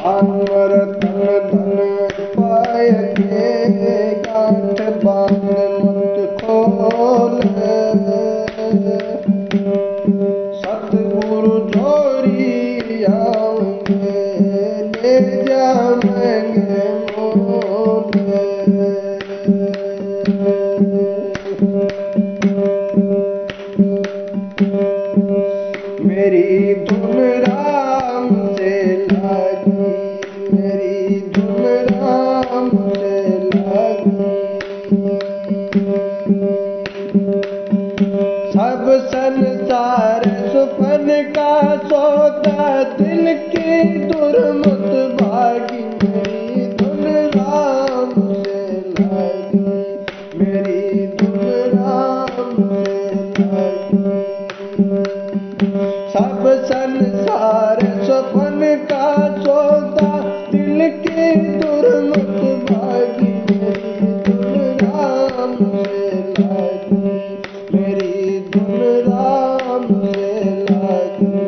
जानवर धन धन पाय के गांठ बांध मत खोल। सतगुरु जोरी आएंगे ले जाएंगे मोल। मेरी धुन राम से लागी, मेरी धुन राम से लागी। सब संसार सुपन का सौदा दिल की दुर्मत भागी। मेरी धुन राम से लागी, मेरी धुन राम से लागी। सब संसार सपन का सौदा दिल की दुर्मत भागी। मेरी धुन राम से लागी, मेरी धुन राम से लागी।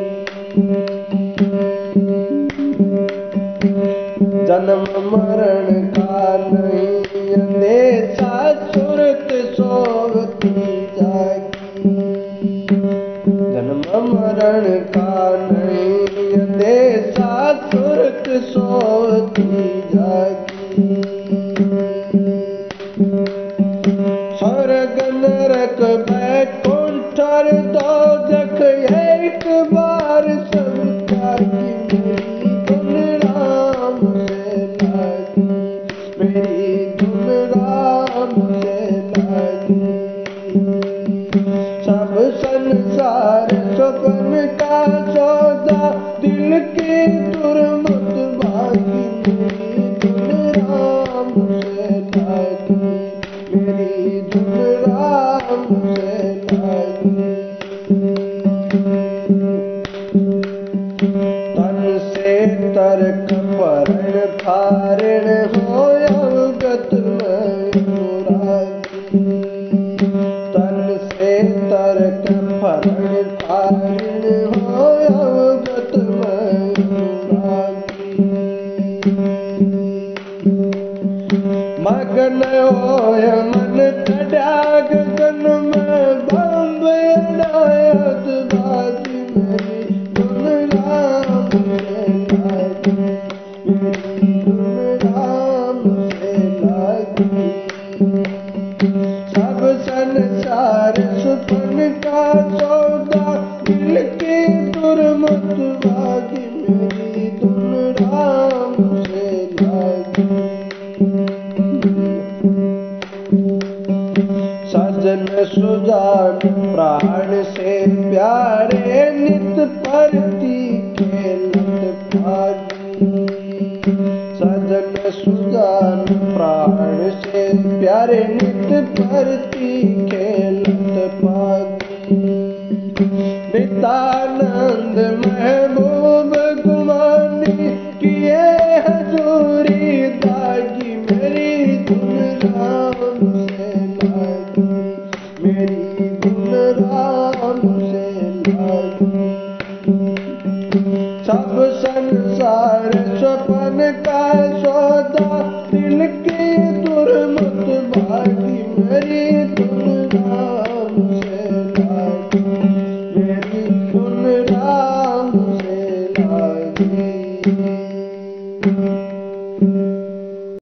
जन्म मरण का नहीं अंदेशा सुरत सोवती जागी। जन्म मरण का नहीं अंदेशा सुरत सोवती जागी। स्वर्ग नरक बैकुंठ और दोजख एक बार सब त्यागी। मेरी धुन राम से लागी, मेरी धुन राम से लागी। सब संसार सपन का सौदा दिल की दुर्मत भागी। मेरी धुन राम से लागी, मेरी धुन राम से लागी। तन से तर्क परण धारण हो अवगत मैं अनुरागी। तन से तर्क परण धारण हो अवगत मैं अनुरागी। मगन होय मन चढ़ा गगन में बम्ब अड़ायत बाजी। मेरी धुन राम से लागी, मेरी धुन राम से लागी। सब संसार सुपन का सौदा दिल की दुर्मत भागी। मेरी धुन राम से लागी। सजन सुजान प्राण से प्यारे नित परती खेलत भागी। सजन सुजान प्राण से प्यारे नित परती खेलत भागी। नित्यानंद महबूब गुमानी किए हजूरी दागी। मेरी धुन राम से लागी, मेरी धुन राम से लागी। सब संसार सपन का सौदा दिल की दुर्मत भागी। मेरी धुन राम से लागी, मेरी धुन राम से लागी।